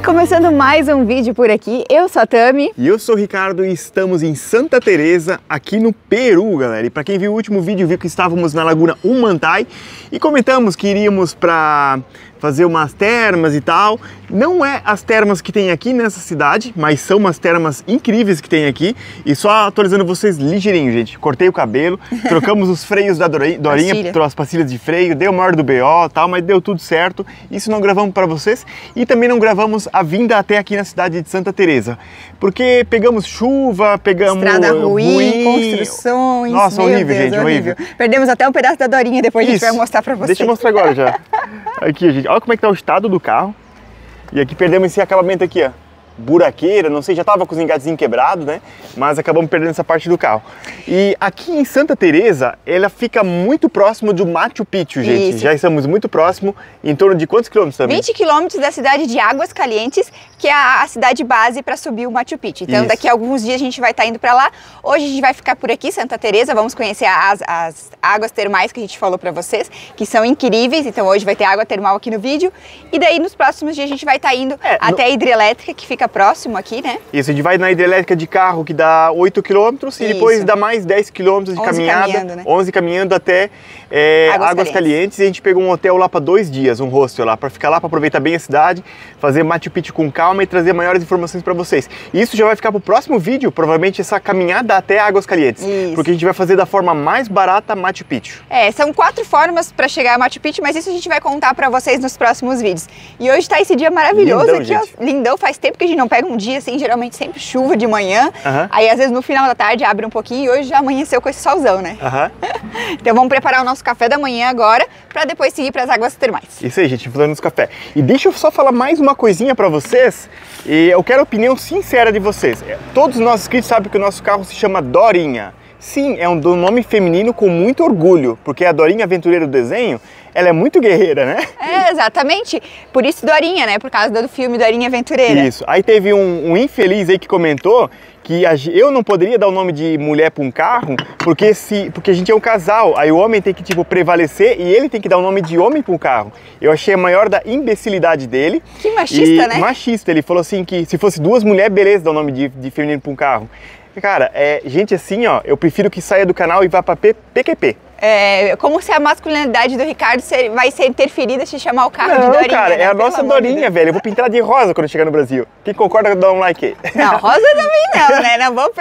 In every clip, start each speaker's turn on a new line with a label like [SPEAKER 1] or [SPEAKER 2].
[SPEAKER 1] Começando mais um vídeo por aqui, eu sou a Tami.
[SPEAKER 2] E eu sou o Ricardo e estamos em Santa Teresa, aqui no Peru, galera. E para quem viu o último vídeo, viu que estávamos na Laguna Humantay e comentamos que iríamos para fazer umas termas e tal. Não é as termas que tem aqui nessa cidade, mas são umas termas incríveis que tem aqui. E só atualizando vocês ligeirinho, gente. Cortei o cabelo, trocamos os freios da Dorinha, trouxe as pastilhas de freio, deu maior do BO e tal, mas deu tudo certo. Isso não gravamos para vocês e também não gravamos a vinda até aqui na cidade de Santa Teresa. Porque pegamos chuva, pegamos
[SPEAKER 1] estrada ruim, construções.
[SPEAKER 2] Nossa, horrível, gente, horrível.
[SPEAKER 1] Perdemos até um pedaço da Dorinha, depois a gente vai mostrar para vocês.
[SPEAKER 2] Deixa eu mostrar agora já. Aqui, gente, olha como é que tá o estado do carro. E aqui perdemos esse acabamento aqui, ó. Buraqueira, não sei, já tava com os engatezinhos quebrados, né? Mas acabamos perdendo essa parte do carro. E aqui em Santa Teresa, ela fica muito próximo do Machu Picchu, gente. Isso. Já estamos muito próximo, em torno de quantos quilômetros também?
[SPEAKER 1] 20 quilômetros da cidade de Águas Calientes, que é a cidade base para subir o Machu Picchu. Então, daqui a alguns dias a gente vai estar indo para lá. Hoje a gente vai ficar por aqui, Santa Teresa, vamos conhecer as águas termais que a gente falou para vocês, que são incríveis. Então, hoje vai ter água termal aqui no vídeo. E daí, nos próximos dias, a gente vai estar indo até a hidrelétrica, que fica próximo aqui, né?
[SPEAKER 2] Isso, a gente vai na hidrelétrica de carro, que dá 8 quilômetros, e depois dá mais 10 quilômetros de caminhada, né? 11 caminhando até Águas Calientes. E a gente pegou um hotel lá para 2 dias, um hostel lá, para ficar lá, para aproveitar bem a cidade, fazer Machu Picchu com calma e trazer maiores informações para vocês. E isso já vai ficar pro próximo vídeo, provavelmente essa caminhada até Águas Calientes, porque a gente vai fazer da forma mais barata Machu Picchu. São 4 formas para chegar a Machu Picchu, mas isso a gente vai contar para vocês nos próximos vídeos. E hoje tá esse dia maravilhoso lindão, aqui, ó, lindão, faz tempo que a gente não pega um dia assim, geralmente sempre chuva de manhã, aí às vezes no final da tarde abre um pouquinho e hoje já amanheceu com esse solzão, né? Então vamos preparar o nosso café da manhã agora, para depois seguir para as águas termais. Isso aí, gente, falando nos café. E deixa eu só falar mais uma coisinha para vocês, e eu quero a opinião sincera de vocês. Todos os nossos inscritos sabem que o nosso carro se chama Dorinha. Sim, é um nome feminino com muito orgulho, porque a Dorinha Aventureira do desenho, ela é muito guerreira, né? Exatamente. Por isso Dorinha, né? Por causa do filme Dorinha Aventureira. Isso. Aí teve um infeliz aí que comentou que eu não poderia dar o nome de mulher para um carro, porque a gente é um casal, aí o homem tem que, tipo, prevalecer e ele tem que dar o nome de homem para um carro. Eu achei a maior da imbecilidade dele. Que machista, né? Machista. Ele falou assim que se fosse 2 mulheres, beleza, dar o nome de feminino para um carro. Cara, gente assim, ó, eu prefiro que saia do canal e vá pra PQP. Como se a masculinidade do Ricardo vai ser interferida se chamar o carro de Dorinha. Cara, né? É a nossa Dorinha, velho. Eu vou pintar de rosa quando chegar no Brasil. Quem concorda, dá um like aí. Não, rosa também não, né?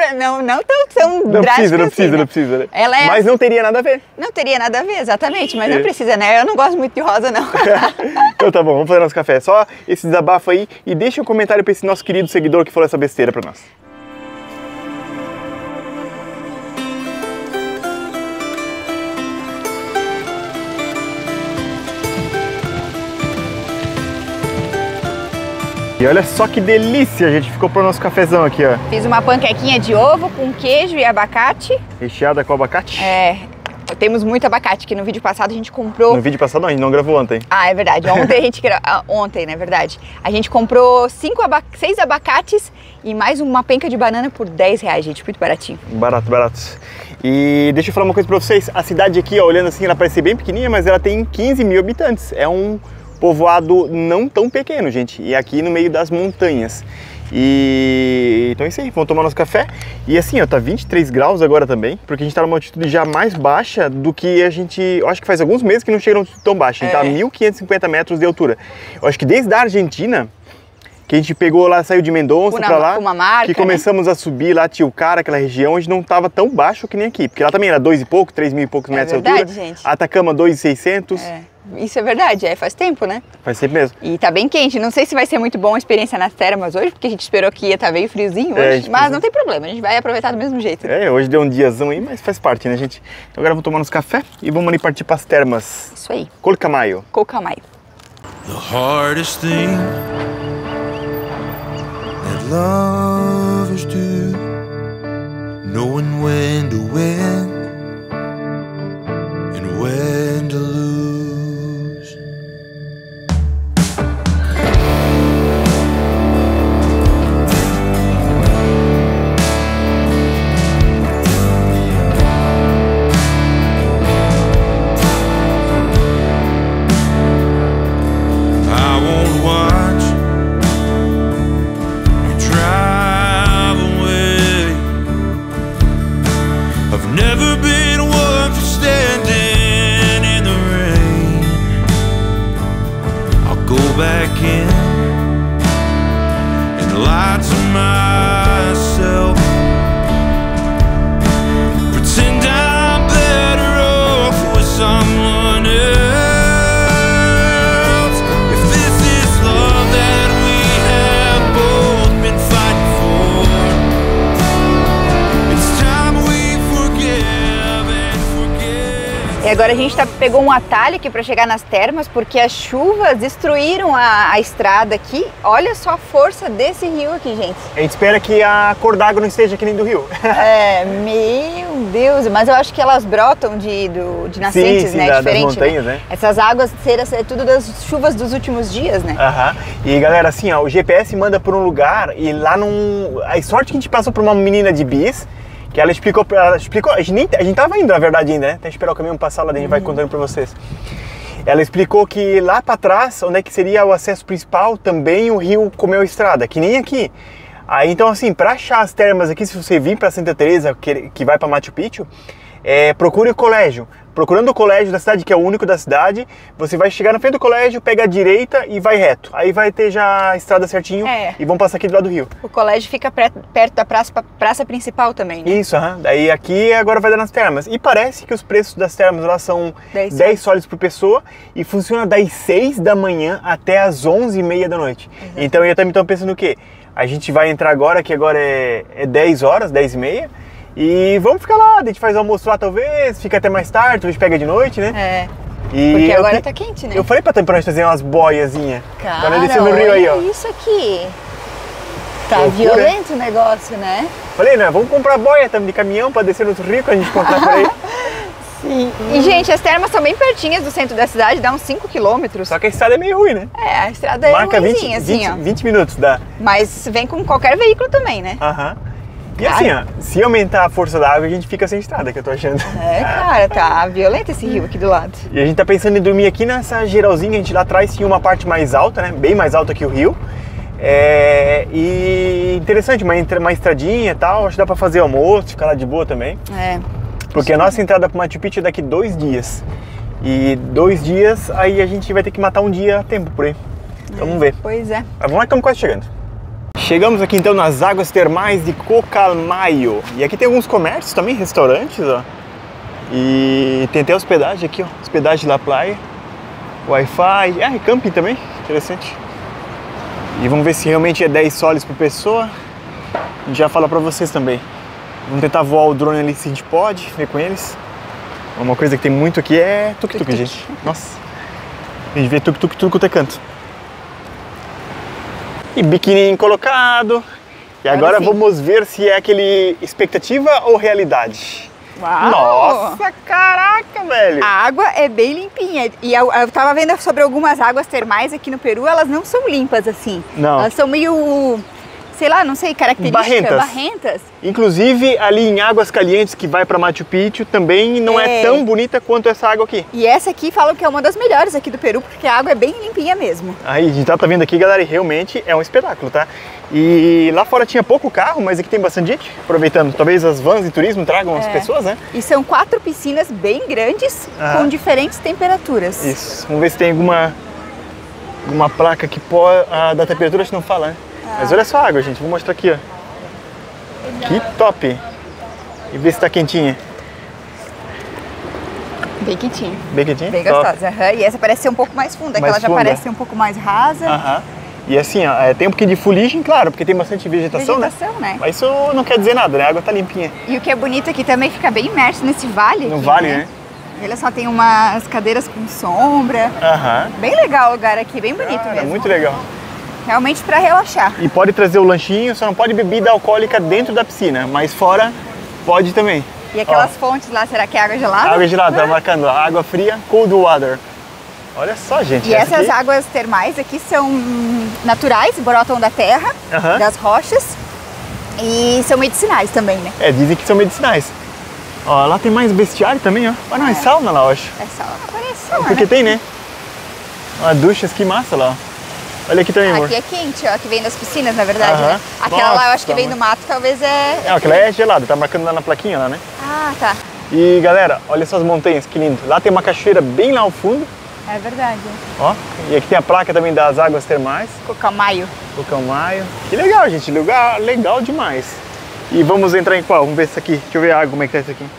[SPEAKER 2] Não tão drástica. Não precisa, né? Mas não teria nada a ver. Não teria nada a ver, exatamente, mas não precisa, né? Eu não gosto muito de rosa, não. Então tá bom, vamos fazer nosso café. Só esse desabafo aí e deixa um comentário pra esse nosso querido seguidor que falou essa besteira pra nós. E olha só que delícia, a gente ficou pro nosso cafezão aqui, ó. Fiz uma panquequinha de ovo com queijo e abacate. Recheada com abacate? Temos muito abacate, que no vídeo passado a gente comprou... No vídeo passado não, a gente não gravou ontem. Ah, é verdade. Ontem a gente ontem, né, verdade. A gente comprou 6 abacates e mais uma penca de banana por R$10, gente. Muito baratinho. Barato, barato. E deixa eu falar uma coisa pra vocês. A cidade aqui, ó, olhando assim, ela parece ser bem pequenininha, mas ela tem 15 mil habitantes. É um povoado não tão pequeno, gente, e aqui no meio das montanhas. Então é isso aí, vamos tomar nosso café. E assim, ó, tá 23 graus agora também, porque a gente tá numa altitude já mais baixa do que a gente... Eu acho que faz alguns meses que não chegam tão baixo. A gente tá a 1.550 metros de altura. Eu acho que desde a Argentina, que a gente pegou lá, saiu de Mendonça pra lá, que começamos a subir lá, Tilcara, aquela região, onde não tava tão baixo que nem aqui. Porque lá também era 2 e pouco, 3 mil e poucos metros de altura. Gente. Atacama 2.600. Isso é verdade, faz tempo, né? Faz tempo mesmo. E tá bem quente, não sei se vai ser muito bom a experiência nas termas hoje, porque a gente esperou que ia estar meio friozinho hoje, mas não tem problema, a gente vai aproveitar do mesmo jeito. Hoje deu um diazão aí, mas faz parte, né, gente? Então agora vamos tomar nosso café e vamos ali partir para as termas. Isso aí. Colcamayo. Colcamayo. The hardest thing that lovers do, knowing when to win and when to lose.
[SPEAKER 3] go back in and lie to myself. Pretend I'm better off with someone else. If this is love that we have both been fighting for, it's time we forgive and forget.
[SPEAKER 1] E agora a gente pegou um atalho aqui para chegar nas termas, porque as chuvas destruíram a estrada aqui. Olha só a força desse rio aqui, gente.
[SPEAKER 2] A gente espera que a cor d'água não esteja que nem do rio.
[SPEAKER 1] É, meu Deus, mas eu acho que elas brotam de nascentes,
[SPEAKER 2] sim,
[SPEAKER 1] né?
[SPEAKER 2] Diferente,
[SPEAKER 1] das montanhas,
[SPEAKER 2] né?
[SPEAKER 1] Essas águas é tudo das chuvas dos últimos dias, né?
[SPEAKER 2] Aham. E galera, assim, ó, o GPS manda por um lugar e lá num... A sorte que a gente passou por uma menina de bis, que ela explicou, a gente tava indo, na verdade, ainda, né? Até esperar o caminhão passar lá, daí a gente vai contando pra vocês. Ela explicou que lá pra trás, onde é que seria o acesso principal, também o rio comeu estrada, que nem aqui. Aí, então, assim, pra achar as termas aqui, se você vir pra Santa Teresa, que vai pra Machu Picchu, procure o colégio. Procurando o colégio da cidade, que é o único da cidade, você vai chegar na frente do colégio, pega a direita e vai reto. Aí vai ter já a estrada certinho e vão passar aqui do lado do rio.
[SPEAKER 1] O colégio fica perto da praça principal também, né?
[SPEAKER 2] Isso, daí aqui agora vai dar nas termas. E parece que os preços das termas lá são 10 soles por pessoa e funciona das 6 da manhã até as 11h30 da noite. Exatamente. Então eu também estou pensando o quê? A gente vai entrar agora, que agora é 10 horas, 10h30. E vamos ficar lá, a gente faz almoço lá talvez, fica até mais tarde, talvez pega de noite, né?
[SPEAKER 1] É, porque agora tá quente, né?
[SPEAKER 2] Eu falei pra nós fazer umas boiazinhas.
[SPEAKER 1] Cara,
[SPEAKER 2] quando ele desceu no rio aí, ó.
[SPEAKER 1] Isso aqui. Tá violento o negócio, né?
[SPEAKER 2] Falei, né? Vamos comprar boia também de caminhão pra descer no rio quando a gente encontrar por aí.
[SPEAKER 1] Sim. E, gente, as termas são bem pertinhas do centro da cidade, dá uns 5 quilômetros.
[SPEAKER 2] Só que a estrada é meio ruim, né?
[SPEAKER 1] É, a estrada é ruimzinha, assim, ó.
[SPEAKER 2] 20 minutos dá.
[SPEAKER 1] Mas vem com qualquer veículo também, né?
[SPEAKER 2] Aham. E assim, ó, se aumentar a força da água, a gente fica sem estrada, que eu tô achando.
[SPEAKER 1] É, cara, tá violento esse rio aqui do lado.
[SPEAKER 2] E a gente tá pensando em dormir aqui nessa geralzinha, a gente lá atrás tinha uma parte mais alta, né? Bem mais alta que o rio. E interessante, uma estradinha e tal, acho que dá pra fazer almoço, ficar lá de boa também.
[SPEAKER 1] É.
[SPEAKER 2] Porque a nossa entrada pro Machu Picchu é daqui 2 dias. E 2 dias, aí a gente vai ter que matar um dia a tempo por aí. Então vamos ver.
[SPEAKER 1] Pois é.
[SPEAKER 2] Mas vamos lá que estamos quase chegando. Chegamos aqui então nas águas termais de Cocalmayo. E aqui tem alguns comércios também, restaurantes, ó. E tem até hospedagem aqui, ó. Hospedagem da praia. Wi-Fi. E camping também. Interessante. E vamos ver se realmente é 10 soles por pessoa. A gente já fala pra vocês também. Vamos tentar voar o drone ali se a gente pode, ver com eles. Uma coisa que tem muito aqui é tuk-tuk, gente. Nossa. A gente vê tuk-tuk tudo quanto é canto. E biquininho colocado. E agora vamos ver se é aquele expectativa ou realidade.
[SPEAKER 1] Uau!
[SPEAKER 2] Nossa, caraca, velho!
[SPEAKER 1] A água é bem limpinha. E eu tava vendo sobre algumas águas termais aqui no Peru, elas não são limpas assim.
[SPEAKER 2] Não.
[SPEAKER 1] Elas são meio, sei lá, não sei, características. Barrentas.
[SPEAKER 2] Inclusive ali em Águas Calientes, que vai para Machu Picchu, também não é tão bonita quanto essa água aqui.
[SPEAKER 1] E essa aqui falam que é uma das melhores aqui do Peru, porque a água é bem limpinha mesmo.
[SPEAKER 2] Aí, a gente tá vendo aqui, galera, e realmente é um espetáculo, tá? E lá fora tinha pouco carro, mas aqui tem bastante gente, aproveitando. Talvez as vans de turismo tragam as pessoas, né?
[SPEAKER 1] E são 4 piscinas bem grandes, com diferentes temperaturas.
[SPEAKER 2] Isso. Vamos ver se tem alguma placa que da temperatura, a gente não fala, né? Mas olha só a água, gente. Vou mostrar aqui, ó. Que top! E ver se tá quentinha.
[SPEAKER 1] Bem quentinha.
[SPEAKER 2] Bem quentinha?
[SPEAKER 1] Bem gostosa. E essa parece ser um pouco mais funda, aquela já parece ser um pouco mais rasa.
[SPEAKER 2] E assim, ó, tem um pouquinho de fuligem, claro, porque tem bastante vegetação, né? Mas isso não quer dizer nada, né? A água tá limpinha.
[SPEAKER 1] E o que é bonito aqui também fica bem imerso nesse vale.
[SPEAKER 2] No vale, né?
[SPEAKER 1] Ele só tem umas cadeiras com sombra. Bem legal o lugar aqui, bem bonito mesmo.
[SPEAKER 2] É muito legal.
[SPEAKER 1] Realmente para relaxar.
[SPEAKER 2] E pode trazer o lanchinho, só não pode bebida alcoólica dentro da piscina, mas fora pode também.
[SPEAKER 1] E aquelas fontes lá, será que é água gelada?
[SPEAKER 2] Água gelada, tá marcando, água fria, cold water. Olha só, gente.
[SPEAKER 1] E essas águas termais aqui são naturais, brotam da terra, das rochas, e são medicinais também, né?
[SPEAKER 2] Dizem que são medicinais. Ó, lá tem mais bestiário também, ó. Ah, não, é sauna lá, eu acho.
[SPEAKER 1] É sauna, parece sauna,
[SPEAKER 2] porque tem, né? Ó, duchas, que massa lá, ó. Olha aqui também, amor.
[SPEAKER 1] Aqui é quente, ó, que vem das piscinas, na verdade, né? Aquela lá eu acho que vem do mato, talvez
[SPEAKER 2] aquela é gelada, tá marcando lá na plaquinha lá, né?
[SPEAKER 1] Ah, tá.
[SPEAKER 2] E galera, olha essas montanhas, que lindo. Lá tem uma cachoeira bem lá ao fundo.
[SPEAKER 1] É verdade.
[SPEAKER 2] Ó, e aqui tem a placa também das águas termais.
[SPEAKER 1] Cocamaio.
[SPEAKER 2] Cocamaio. Que legal, gente. Lugar legal demais. E vamos entrar em qual? Vamos ver essa aqui. Deixa eu ver a água, como é que tá essa aqui.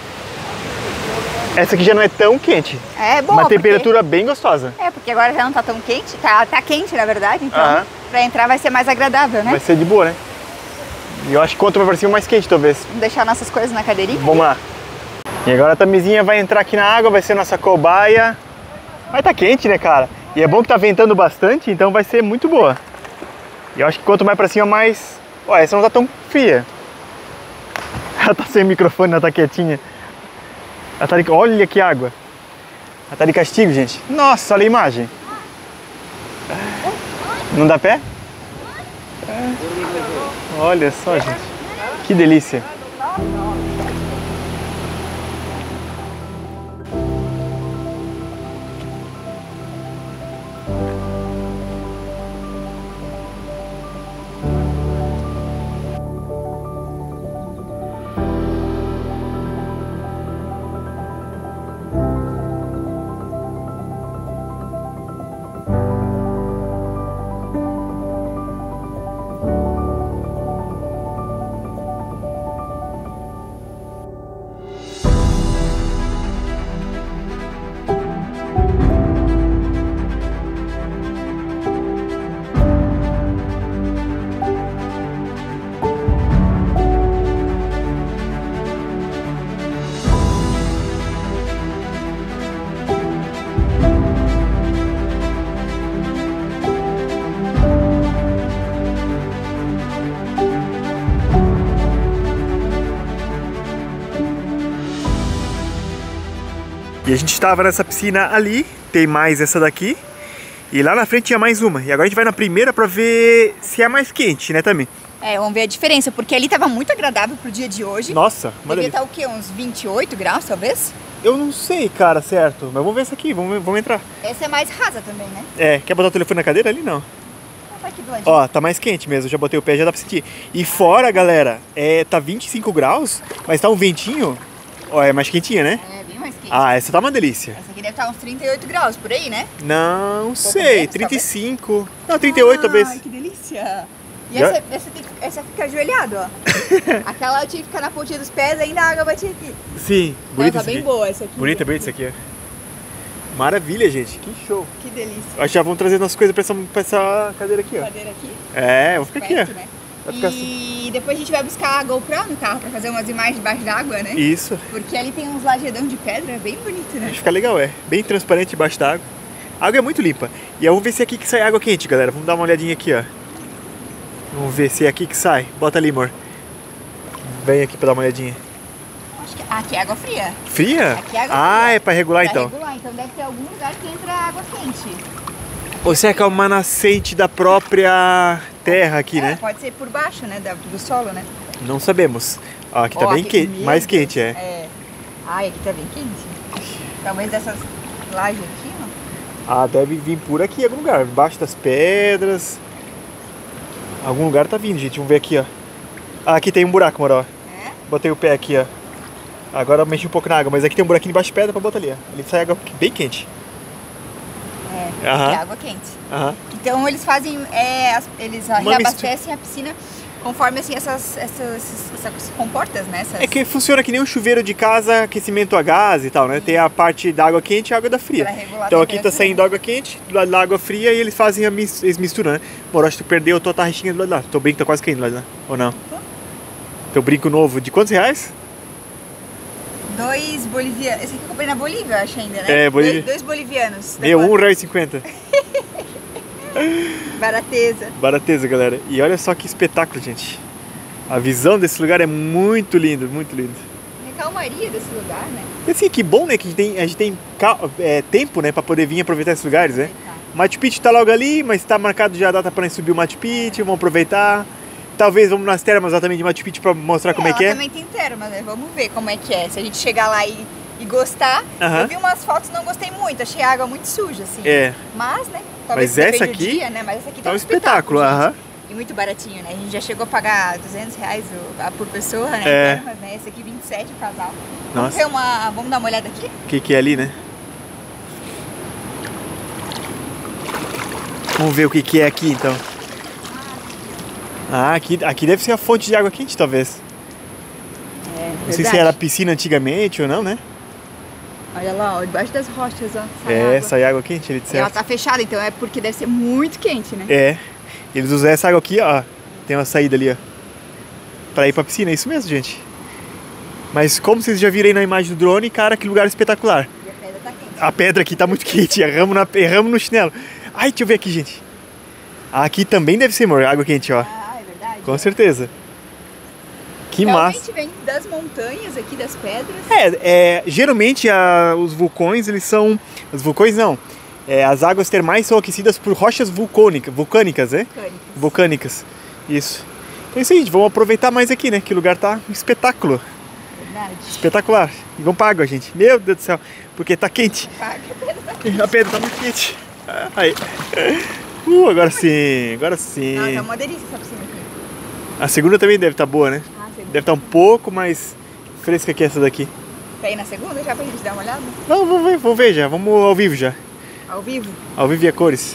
[SPEAKER 2] Essa aqui já não é tão quente.
[SPEAKER 1] É boa.
[SPEAKER 2] Uma temperatura bem gostosa.
[SPEAKER 1] É, porque agora já não tá tão quente. Tá quente, na verdade. Então, pra entrar vai ser mais agradável, né?
[SPEAKER 2] Vai ser de boa, né? E eu acho que quanto vai pra cima, mais quente, talvez.
[SPEAKER 1] Vamos deixar nossas coisas na cadeirinha?
[SPEAKER 2] Vamos lá. E agora a Tamizinha vai entrar aqui na água, vai ser nossa cobaia. Vai tá quente, né, cara? E é bom que tá ventando bastante, então vai ser muito boa. E eu acho que quanto mais pra cima, mais... Ó, essa não tá tão fria. Ela tá sem microfone, ela tá quietinha. Ela tá de... Olha que água. Ela tá de castigo, gente. Nossa, olha a imagem. Não dá pé? Olha só, gente. Que delícia. E a gente estava nessa piscina ali, tem mais essa daqui. E lá na frente tinha mais uma. E agora a gente vai na primeira pra ver se é mais quente, né, também.
[SPEAKER 1] É, vamos ver a diferença, porque ali tava muito agradável pro dia de hoje.
[SPEAKER 2] Nossa,
[SPEAKER 1] devia estar o quê? Uns 28 graus, talvez?
[SPEAKER 2] Eu não sei, cara, certo. Mas vamos ver essa aqui, vamos entrar.
[SPEAKER 1] Essa é mais rasa também, né?
[SPEAKER 2] É, quer botar o telefone na cadeira ali? Não.
[SPEAKER 1] Vai aqui do ladinho.
[SPEAKER 2] Ó, tá mais quente mesmo, já botei o pé, já dá pra sentir. E fora, galera, tá 25 graus, mas tá um ventinho. Ó, é mais quentinha, né?
[SPEAKER 1] É, bem mais quente.
[SPEAKER 2] Ah, essa tá uma delícia.
[SPEAKER 1] Essa aqui deve estar uns 38 graus, por aí, né?
[SPEAKER 2] Não sei,
[SPEAKER 1] menos,
[SPEAKER 2] 35. Talvez. Não, 38 talvez.
[SPEAKER 1] Ai, que delícia. E
[SPEAKER 2] Já?
[SPEAKER 1] essa fica ajoelhado, ó. Aquela eu tinha que ficar na pontinha dos pés, ainda a água batia aqui.
[SPEAKER 2] Sim, bonita
[SPEAKER 1] Tá bem boa essa aqui.
[SPEAKER 2] Bonita, bonita essa aqui, ó. Maravilha, gente, que show.
[SPEAKER 1] Que delícia.
[SPEAKER 2] Acho que já vamos trazer nossas coisas pra essa cadeira aqui, ó.
[SPEAKER 1] Cadeira aqui.
[SPEAKER 2] É, vou ficar aqui, ó.
[SPEAKER 1] Né?
[SPEAKER 2] Vai ficar
[SPEAKER 1] E depois a gente vai buscar a GoPro no carro pra fazer umas imagens debaixo d'água, né?
[SPEAKER 2] Isso.
[SPEAKER 1] Porque ali tem uns lajedão de pedra, bem bonito, né?
[SPEAKER 2] Acho que fica legal, é. Bem transparente debaixo da água. A água é muito limpa. E vamos ver se é aqui que sai água quente, galera. Vamos dar uma olhadinha aqui, ó. Vamos ver se é aqui que sai. Bota ali, amor. Vem aqui pra dar uma olhadinha.
[SPEAKER 1] Acho que aqui é água fria.
[SPEAKER 2] Fria?
[SPEAKER 1] Aqui é água
[SPEAKER 2] ah,
[SPEAKER 1] fria.
[SPEAKER 2] é pra regular então.
[SPEAKER 1] Pra regular, então deve ter algum lugar que entra água quente.
[SPEAKER 2] Ou será que é uma nascente da própria terra aqui, né?
[SPEAKER 1] Pode ser por baixo, né? Do solo, né?
[SPEAKER 2] Não sabemos. Ó, aqui tá bem quente, mais quente, é.
[SPEAKER 1] Ai, aqui tá bem quente. Talvez dessas lajes aqui, ó.
[SPEAKER 2] Ah, deve vir por aqui em algum lugar, embaixo das pedras. Algum lugar tá vindo, gente. Vamos ver aqui, ó. Ah, aqui tem um buraco, amor, ó.
[SPEAKER 1] É?
[SPEAKER 2] Botei o pé aqui, ó. Agora eu mexi um pouco na água, mas aqui tem um buraquinho embaixo de pedra pra botar ali, ó. Ali sai água bem quente.
[SPEAKER 1] É, aqui é água quente.
[SPEAKER 2] Aham.
[SPEAKER 1] Então eles fazem, eles reabastecem a piscina conforme assim essas comportas, né?
[SPEAKER 2] É que funciona que nem um chuveiro de casa, aquecimento a gás e tal, né? Tem a parte da água quente e a água da fria. Então aqui tá saindo água quente, do lado da água fria e eles fazem eles misturam, né? Moro, acho que tu perdeu a tua tarrichinha do lado de lá. Teu brinco tá quase caindo do lado de lá, ou não? Teu brinco novo, de quantos reais?
[SPEAKER 1] 2 bolivianos. Esse aqui eu comprei na Bolívia, eu acho ainda, né?
[SPEAKER 2] É, Bolívia.
[SPEAKER 1] 2 bolivianos.
[SPEAKER 2] Meu, R$1,50.
[SPEAKER 1] Barateza.
[SPEAKER 2] Barateza, galera. E olha só que espetáculo, gente. A visão desse lugar é muito lindo, muito lindo.
[SPEAKER 1] E a calmaria desse lugar, né?
[SPEAKER 2] E assim, que bom, né? Que a gente tem tempo, né? Pra poder vir aproveitar esses lugares, né? Machu Picchu tá logo ali, mas tá marcado já a data pra subir o Machu Picchu. Vamos aproveitar. Talvez vamos nas termas lá também de Machu Picchu pra mostrar como é que é.
[SPEAKER 1] Também tem termas, né? Vamos ver como é que é. Se a gente chegar lá e gostar. Eu vi umas fotos e não gostei muito. Achei a água muito suja, assim.
[SPEAKER 2] É.
[SPEAKER 1] Mas, né? Talvez
[SPEAKER 2] mas essa aqui
[SPEAKER 1] dia, né? Mas essa aqui
[SPEAKER 2] tá um espetáculo.
[SPEAKER 1] E muito baratinho, né? A gente já chegou a pagar R$200 por pessoa, né?
[SPEAKER 2] É.
[SPEAKER 1] Termas, né? Esse aqui 27 o casal.
[SPEAKER 2] Nossa.
[SPEAKER 1] Vamos dar uma olhada aqui?
[SPEAKER 2] O que é ali, né? Vamos ver o que é aqui então. Ah, aqui deve ser a fonte de água quente, talvez. Não sei se era piscina antigamente ou não, né?
[SPEAKER 1] Olha lá, ó, debaixo das rochas, ó.
[SPEAKER 2] Sai água quente ali de certo.
[SPEAKER 1] E ela tá fechada, então é porque deve ser muito quente, né?
[SPEAKER 2] É. Eles usam essa água aqui, ó. Tem uma saída ali, ó. Pra ir pra piscina, é isso mesmo, gente. Mas como vocês já viram aí na imagem do drone, cara, que lugar espetacular.
[SPEAKER 1] E a pedra tá quente.
[SPEAKER 2] A pedra aqui tá muito quente, erramos no chinelo. Ai, deixa eu ver aqui, gente. Aqui também deve ser, amor, água quente, ó.
[SPEAKER 1] Ah, é verdade.
[SPEAKER 2] Com certeza. Que
[SPEAKER 1] realmente
[SPEAKER 2] massa.
[SPEAKER 1] Vem das montanhas aqui, das pedras.
[SPEAKER 2] Geralmente os vulcões, eles são... Os vulcões não. As águas termais são aquecidas por rochas vulcânicas, né? Vulcânicas. Isso. Então é isso aí, gente. Vamos aproveitar mais aqui, né? Que o lugar tá um espetáculo.
[SPEAKER 1] Verdade.
[SPEAKER 2] Espetacular. E vamos pra água, gente. Meu Deus do céu. Porque tá quente. A pedra tá muito quente. Aí. Agora sim. Agora sim.
[SPEAKER 1] Ah, tá uma delícia essa piscina aqui.
[SPEAKER 2] A segunda também deve estar boa, né? Deve estar um pouco mais fresca que essa daqui.
[SPEAKER 1] Pra ir na segunda já pra gente dar uma olhada?
[SPEAKER 2] Não, vamos ver já. Vamos ao vivo já.
[SPEAKER 1] Ao vivo?
[SPEAKER 2] Ao vivo e a cores.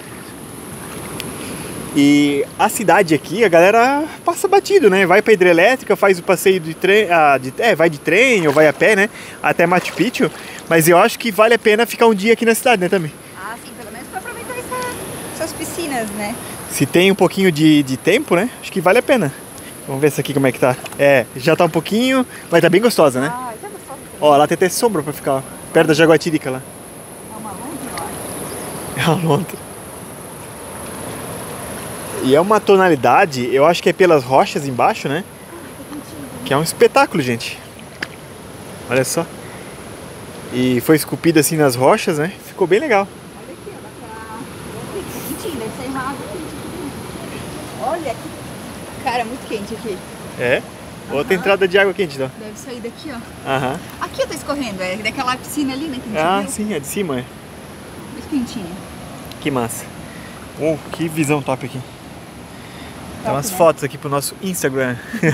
[SPEAKER 2] E a cidade aqui, a galera passa batido, né? Vai pra hidrelétrica, faz o passeio de trem, vai de trem ou vai a pé, né? Até Machu Picchu. Mas eu acho que vale a pena ficar um dia aqui na cidade, né, também?
[SPEAKER 1] Ah, sim, pelo menos pra aproveitar essas piscinas, né?
[SPEAKER 2] Se tem um pouquinho de tempo, né? Acho que vale a pena. Vamos ver essa aqui como é que tá. Já tá um pouquinho, mas tá bem gostosa, né?
[SPEAKER 1] Ah, já é gostosa também.
[SPEAKER 2] Ó, lá tem até sombra pra ficar, ó, perto da Jaguatirica lá.
[SPEAKER 1] É uma lontra, ó.
[SPEAKER 2] É uma lontra. E é uma tonalidade, eu acho que é pelas rochas embaixo, né? Que é um espetáculo, gente. Olha só. E foi esculpido assim nas rochas, né? Ficou bem legal.
[SPEAKER 1] Olha aqui, ó. Quentinho, deve sair uma água quente aqui. Olha aqui. Cara, muito quente aqui.
[SPEAKER 2] Outra entrada de água quente, então.
[SPEAKER 1] Deve sair daqui, ó. Aqui tá escorrendo, é daquela piscina ali, né? Que a gente viu.
[SPEAKER 2] Sim, é de cima, é.
[SPEAKER 1] Muito quentinho.
[SPEAKER 2] Que massa. Que visão top aqui. Tem umas
[SPEAKER 1] né?
[SPEAKER 2] fotos aqui pro nosso Instagram.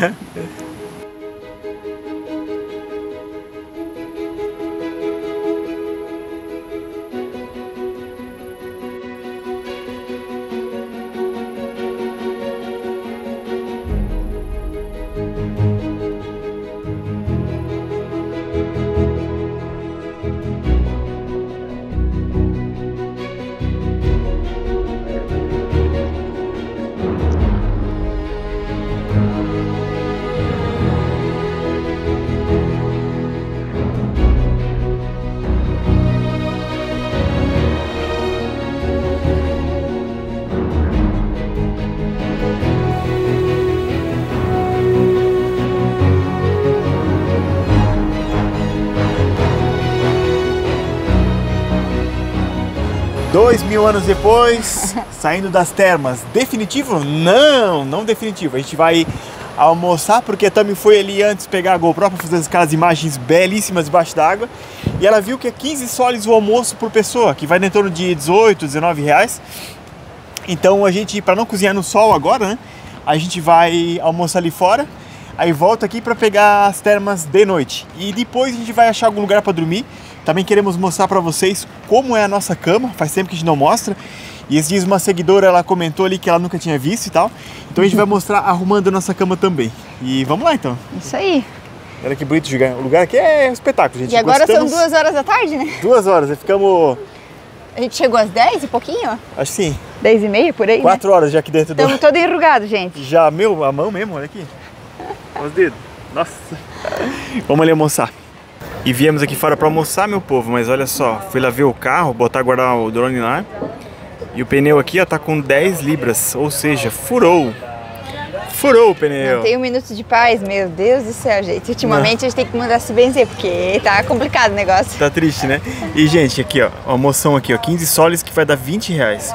[SPEAKER 2] Dois mil anos depois, saindo das termas. Definitivo? Não definitivo. A gente vai almoçar porque a Tami foi ali antes pegar a GoPro para fazer aquelas imagens belíssimas debaixo d'água. E ela viu que é 15 soles o almoço por pessoa, que vai em torno de 18, 19 reais. Então a gente, para não cozinhar no sol agora, né? A gente vai almoçar ali fora. Aí volta aqui para pegar as termas de noite. E depois a gente vai achar algum lugar para dormir. Também queremos mostrar para vocês como é a nossa cama. Faz tempo que a gente não mostra. E esses dias uma seguidora, ela comentou ali que ela nunca tinha visto e tal. Então a gente vai mostrar arrumando a nossa cama também. E vamos lá então.
[SPEAKER 1] Isso aí.
[SPEAKER 2] Olha que bonito o lugar aqui, é um espetáculo, gente.
[SPEAKER 1] E agora são 2 horas da tarde, né?
[SPEAKER 2] 2 horas, e ficamos...
[SPEAKER 1] A gente chegou às 10 e pouquinho?
[SPEAKER 2] Acho que sim.
[SPEAKER 1] 10 e meia, por aí,
[SPEAKER 2] 4 horas já aqui dentro do...
[SPEAKER 1] Estamos todo enrugado, gente.
[SPEAKER 2] Já, a mão mesmo, olha aqui. Olha os dedos. Nossa. Vamos ali almoçar. E viemos aqui fora para almoçar, meu povo, mas olha só, fui lá ver o carro, guardar o drone lá. E o pneu aqui, ó, tá com 10 libras, ou seja, furou. Furou o pneu.
[SPEAKER 1] Não tem um minuto de paz, meu Deus do céu, gente. Ultimamente a gente tem que mandar se benzer, porque tá complicado o negócio.
[SPEAKER 2] Tá triste, né? E, gente, aqui, ó, a moção aqui, ó, 15 soles que vai dar 20 reais.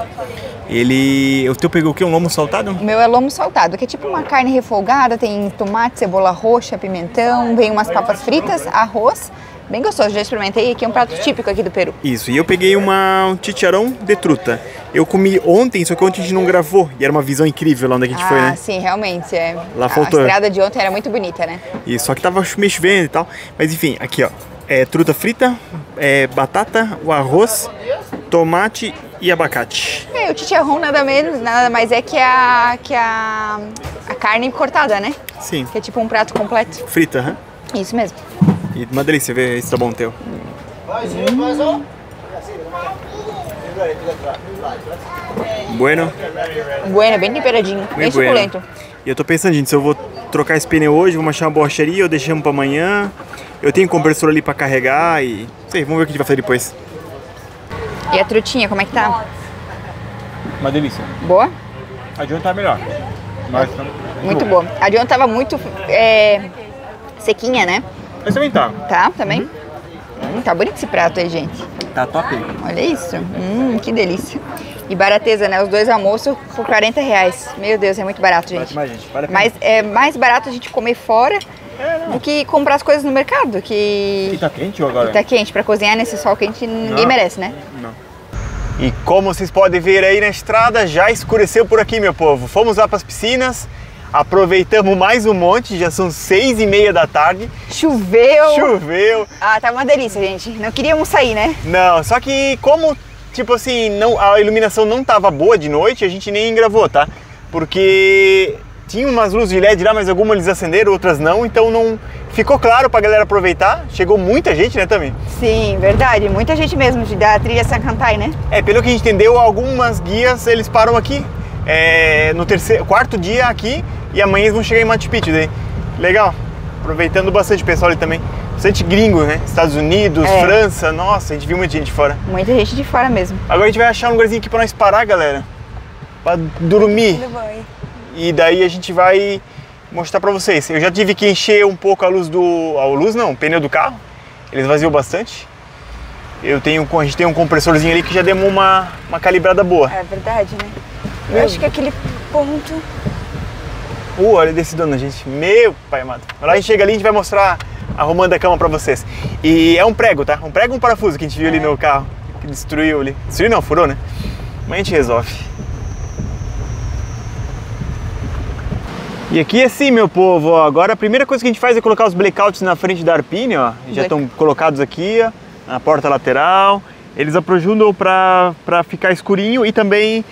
[SPEAKER 2] O teu pegou o quê? Um lomo saltado?
[SPEAKER 1] O meu é lomo saltado, que é tipo uma carne refogada, tem tomate, cebola roxa, pimentão, vem umas papas fritas, arroz. Bem gostoso, já experimentei, aqui é um prato típico aqui do Peru.
[SPEAKER 2] Isso, e eu peguei um chicharrão de truta. Eu comi ontem, só que ontem a gente não gravou, e era uma visão incrível lá onde a gente foi, né?
[SPEAKER 1] Ah, sim, realmente,
[SPEAKER 2] Lá faltou.
[SPEAKER 1] A estrada de ontem era muito bonita, né?
[SPEAKER 2] Isso, só que tava meio chovendo e tal. Mas enfim, aqui ó, truta frita, batata, o arroz, tomate e abacate.
[SPEAKER 1] O chicharrón nada mais é que a carne cortada, né?
[SPEAKER 2] Sim.
[SPEAKER 1] Que é tipo um prato completo.
[SPEAKER 2] Frita, né?
[SPEAKER 1] Isso mesmo.
[SPEAKER 2] E uma delícia ver esse sabão teu. Bueno.
[SPEAKER 1] Bueno, bem temperadinho, bem suculento.
[SPEAKER 2] E eu tô pensando, gente, se eu vou trocar esse pneu hoje, vamos achar uma borracharia ou deixamos pra amanhã. Eu tenho um compressor ali pra carregar e... Não sei, vamos ver o que a gente vai fazer depois.
[SPEAKER 1] E a trutinha, como é que tá?
[SPEAKER 2] Uma delícia.
[SPEAKER 1] Boa?
[SPEAKER 2] A John tá melhor. Mas tá
[SPEAKER 1] muito boa. A John tava muito sequinha, né?
[SPEAKER 2] Mas também tá.
[SPEAKER 1] Tá, também? Tá bonito esse prato aí, gente.
[SPEAKER 2] Tá top.
[SPEAKER 1] Olha isso. Que delícia. E barateza, né? Os 2 almoços por R$40. Meu Deus, é muito barato, gente.
[SPEAKER 2] Mais, gente. Vale a pena.
[SPEAKER 1] Mas é mais barato a gente comer fora do que comprar as coisas no mercado.
[SPEAKER 2] E tá quente agora?
[SPEAKER 1] E tá quente. Pra cozinhar nesse sol quente, ninguém merece, né?
[SPEAKER 2] Não. E como vocês podem ver aí na estrada, já escureceu por aqui, meu povo. Fomos lá pras piscinas, aproveitamos mais um monte, já são 6h30 da tarde.
[SPEAKER 1] Choveu!
[SPEAKER 2] Choveu!
[SPEAKER 1] Ah, tá uma delícia, gente. Não queríamos sair, né?
[SPEAKER 2] Não, só que como, tipo assim, a iluminação não tava boa de noite, a gente nem gravou, tá? Porque tinha umas luzes de LED lá, mas algumas eles acenderam, outras não, então não ficou claro pra galera aproveitar. Chegou muita gente, né, também?
[SPEAKER 1] Sim, verdade. Muita gente mesmo, da trilha San Cantai, né?
[SPEAKER 2] Pelo que a gente entendeu, algumas guias, eles param aqui, no quarto dia aqui, e amanhã eles vão chegar em Machu Picchu, daí. Legal, aproveitando bastante o pessoal ali também. Bastante gringo, né? Estados Unidos, França, nossa, a gente viu muita gente de fora.
[SPEAKER 1] Muita gente de fora mesmo.
[SPEAKER 2] Agora a gente vai achar um lugarzinho aqui pra nós parar, galera. Pra dormir. E daí a gente vai mostrar pra vocês. Eu já tive que encher um pouco a luz o pneu do carro. Ele esvaziou bastante. A gente tem um compressorzinho ali que já deu uma calibrada boa.
[SPEAKER 1] É verdade, né? Eu acho que aquele ponto...
[SPEAKER 2] Olha desse dono, gente. Meu pai amado. Lá a gente chega ali e a gente vai mostrar arrumando a cama pra vocês. E é um prego, tá? Um prego e um parafuso que a gente viu ali no carro. Que destruiu ali. Destruiu não, furou, né? Mas a gente resolve. E aqui é assim, meu povo, ó. Agora a primeira coisa que a gente faz é colocar os blackouts na frente da Arpine, ó. Já estão colocados aqui, ó, na porta lateral. Eles ajudam pra ficar escurinho e também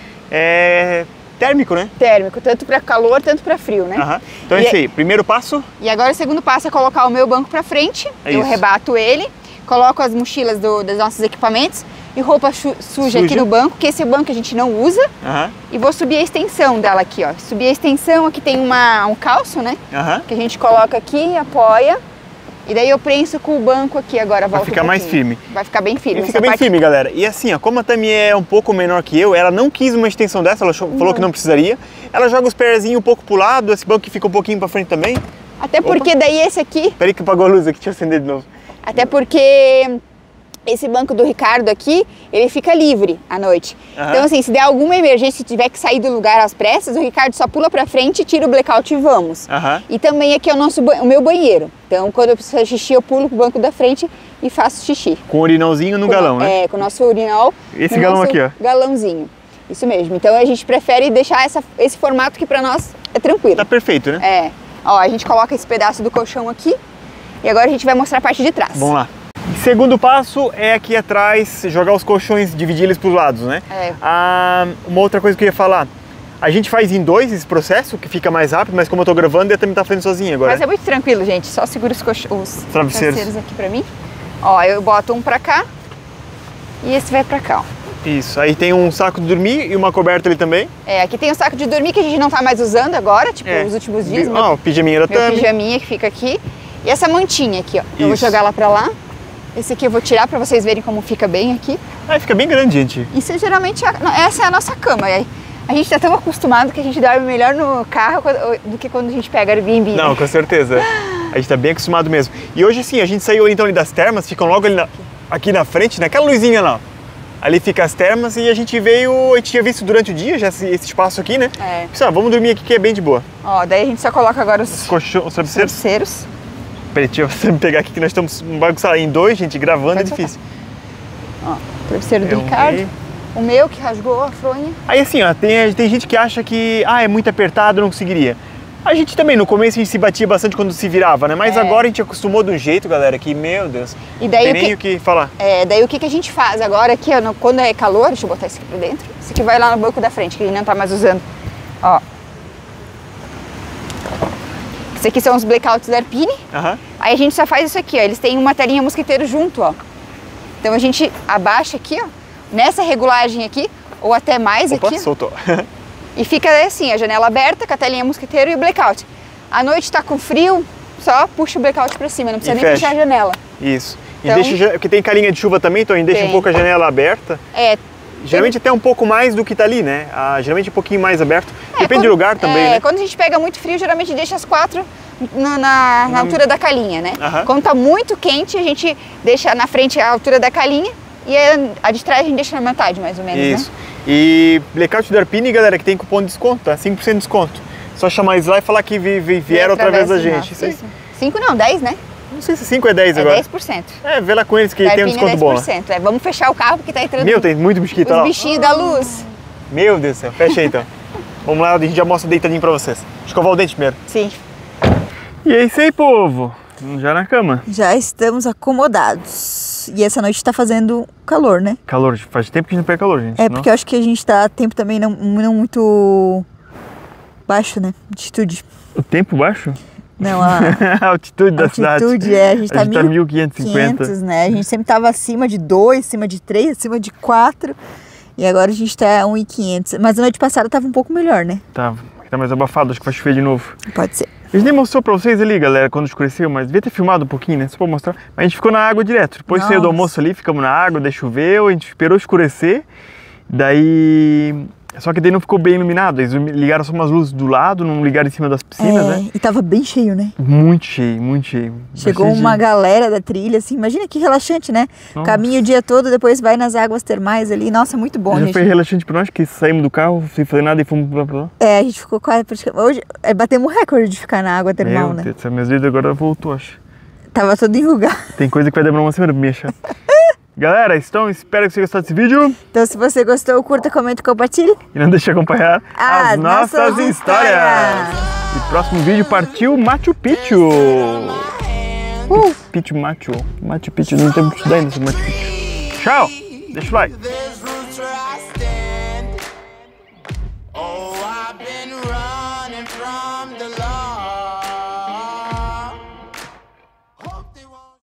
[SPEAKER 2] térmico, né? Térmico,
[SPEAKER 1] tanto para calor, tanto para frio, né?
[SPEAKER 2] Então é isso aí, primeiro passo.
[SPEAKER 1] E agora o segundo passo é colocar o meu banco para frente. Eu rebato ele, coloco as mochilas dos nossos equipamentos e roupa suja aqui no banco, que esse banco a gente não usa. E vou subir a extensão dela aqui, ó. Subir a extensão, aqui tem um calço, né? Que a gente coloca aqui, apoia. E daí eu prenso com o banco aqui agora, volta.
[SPEAKER 2] Vai ficar mais firme.
[SPEAKER 1] Vai ficar bem firme.
[SPEAKER 2] Fica bem firme, galera. E assim, ó, como a Tami é um pouco menor que eu, ela não quis uma extensão dessa, ela falou que não precisaria. Ela joga os pezinhos um pouco pro lado, esse banco que fica um pouquinho pra frente também.
[SPEAKER 1] Até porque daí esse aqui...
[SPEAKER 2] Peraí que apagou a luz aqui, deixa eu acender de novo.
[SPEAKER 1] Até porque esse banco do Ricardo aqui, ele fica livre à noite. Então assim, se der alguma emergência e tiver que sair do lugar às pressas, o Ricardo só pula pra frente, tira o blackout e vamos. E também aqui é o meu banheiro. Então quando eu preciso fazer xixi, eu pulo pro banco da frente e faço xixi.
[SPEAKER 2] Com o urinalzinho no galão, né?
[SPEAKER 1] Com o nosso urinal.
[SPEAKER 2] Esse galão aqui, ó.
[SPEAKER 1] Galãozinho. Isso mesmo. Então a gente prefere deixar esse formato que pra nós é tranquilo.
[SPEAKER 2] Tá perfeito, né?
[SPEAKER 1] Ó, a gente coloca esse pedaço do colchão aqui e agora a gente vai mostrar a parte de trás.
[SPEAKER 2] Vamos lá. Segundo passo é aqui atrás, jogar os colchões, dividir eles para os lados, né? Uma outra coisa que eu ia falar, a gente faz em 2 esse processo, que fica mais rápido, mas como eu tô gravando, eu também tá fazendo sozinha agora.
[SPEAKER 1] Mas é muito tranquilo, gente, só segura os travesseiros aqui pra mim. Ó, eu boto um pra cá e esse vai pra cá, ó.
[SPEAKER 2] Isso, aí tem um saco de dormir e uma coberta ali também.
[SPEAKER 1] Aqui tem um saco de dormir que a gente não tá mais usando agora, tipo, os últimos dias.
[SPEAKER 2] O pijaminha da Tami.
[SPEAKER 1] Meu pijaminha que fica aqui. E essa mantinha aqui, ó. Eu vou jogar lá pra lá. Esse aqui eu vou tirar pra vocês verem como fica bem aqui.
[SPEAKER 2] Fica bem grande, gente.
[SPEAKER 1] Isso geralmente, essa é a nossa cama. A gente tá tão acostumado que a gente dorme melhor no carro do que quando a gente pega Airbnb.
[SPEAKER 2] Não, com certeza. A gente tá bem acostumado mesmo. E hoje sim, a gente saiu então ali das termas, ficam logo ali aqui na frente, naquela luzinha lá. Ali fica as termas e a gente tinha visto durante o dia já esse espaço aqui, né? Pessoal, vamos dormir aqui que é bem de boa.
[SPEAKER 1] Ó, daí a gente só coloca agora os
[SPEAKER 2] travesseiros. Peraí, deixa eu pegar aqui que nós estamos bagunçados em 2, gente, gravando é difícil.
[SPEAKER 1] Ó, travesseiro do Ricardo. O meu que rasgou a fronha.
[SPEAKER 2] Aí assim, ó, tem gente que acha que é muito apertado, não conseguiria. A gente também, no começo a gente se batia bastante quando se virava, né? Mas agora a gente acostumou de um jeito, galera, que, meu Deus,
[SPEAKER 1] e daí
[SPEAKER 2] não tem nem o que falar.
[SPEAKER 1] Daí o que a gente faz agora aqui, ó, quando é calor, deixa eu botar isso aqui pra dentro. Isso aqui vai lá no banco da frente, que a gente não tá mais usando. Ó. Isso aqui são os blackouts da Arpine. Aí a gente só faz isso aqui, ó. Eles têm uma telinha mosquiteiro junto, ó. Então a gente abaixa aqui, ó, nessa regulagem aqui, ou até mais.
[SPEAKER 2] Opa,
[SPEAKER 1] aqui.
[SPEAKER 2] Soltou.
[SPEAKER 1] E fica assim, a janela aberta, com a telinha mosquiteiro e o blackout. À noite tá com frio, só puxa o blackout pra cima, não precisa nem fechar a janela.
[SPEAKER 2] Isso. Então, e deixa, porque tem carinha de chuva também, então a gente deixa um pouco a janela aberta. Geralmente até um pouco mais do que tá ali, né? Geralmente um pouquinho mais aberto. Depende do lugar também, né?
[SPEAKER 1] Quando a gente pega muito frio, geralmente deixa as 4 na altura da calinha, né? Quando tá muito quente, a gente deixa na frente a altura da calinha e a de trás a gente deixa na metade, mais ou menos,
[SPEAKER 2] isso. Né? E blackout da Arpine, galera, que tem cupom de desconto, tá? 5% de desconto. Só chamar eles lá e falar que vieram através da gente.
[SPEAKER 1] Isso aí. 5 não, 10, né?
[SPEAKER 2] Não sei se 5 é 10 agora.
[SPEAKER 1] 10%.
[SPEAKER 2] Vê lá com eles que tem um desconto bom.
[SPEAKER 1] 10%. Vamos fechar o carro porque tá entrando.
[SPEAKER 2] Meu, tem muito mosquito lá.
[SPEAKER 1] Os bichinhos da luz.
[SPEAKER 2] Meu Deus do céu, fecha aí então. Vamos lá, a gente já mostra deitadinho pra vocês. Escovar o dente primeiro.
[SPEAKER 1] Sim.
[SPEAKER 2] E é isso aí, povo. Já na cama.
[SPEAKER 4] Já estamos acomodados. E essa noite tá fazendo calor, né?
[SPEAKER 2] Calor, faz tempo que a gente não pega calor, gente.
[SPEAKER 4] Porque eu acho que a gente tá tempo também não muito baixo, né? Altitude.
[SPEAKER 2] O tempo baixo?
[SPEAKER 4] Não,
[SPEAKER 2] a altitude da cidade.
[SPEAKER 4] Altitude, a gente tá
[SPEAKER 2] 1550,
[SPEAKER 4] né? A gente sempre tava acima de 2, acima de 3, acima de 4. E agora a gente tá 1.500. Mas a noite passada tava um pouco melhor, né?
[SPEAKER 2] Tava. Tá mais abafado, acho que vai chover de novo.
[SPEAKER 4] Pode ser.
[SPEAKER 2] A gente nem mostrou pra vocês ali, galera, quando escureceu, mas devia ter filmado um pouquinho, né? Só pra mostrar. Mas a gente ficou na água direto. Depois saiu do almoço ali, ficamos na água, daí choveu, a gente esperou escurecer. Daí... Só que daí não ficou bem iluminado. Eles ligaram só umas luzes do lado, não ligaram em cima das piscinas, né?
[SPEAKER 4] E tava bem cheio, né?
[SPEAKER 2] Muito cheio, muito cheio.
[SPEAKER 4] Chegou uma galera da trilha, assim, imagina que relaxante, né? Nossa. Caminha o dia todo, depois vai nas águas termais ali. Nossa, muito bom, gente.
[SPEAKER 2] Foi relaxante pra nós, que saímos do carro sem fazer nada e fomos pra lá.
[SPEAKER 4] A gente ficou quase... Hoje, batemos um recorde de ficar na água termal, né?
[SPEAKER 2] Meu Deus, meus dedos agora voltou, acho.
[SPEAKER 4] Tava todo enrugado.
[SPEAKER 2] Tem coisa que vai demorar uma semana pra me achar. Galera, espero que você tenha gostado desse vídeo.
[SPEAKER 4] Então, se você gostou, curta, comenta e compartilhe.
[SPEAKER 2] E não deixe de acompanhar as nossas histórias. E próximo vídeo partiu Machu Picchu. Machu Picchu. Não temos que estudar ainda sobre Machu Picchu. Tchau. Deixa o like.
[SPEAKER 3] Oh, I've been running from the